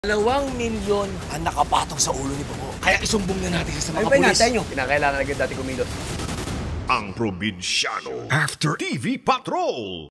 2 milyon ang nakapatong sa ulo ni Bobo. Kaya isumbong na natin siya sa mga Ay, pulis. nyo. Kinakailangan agad dati kumilos. Ang Probinsyano After TV Patrol.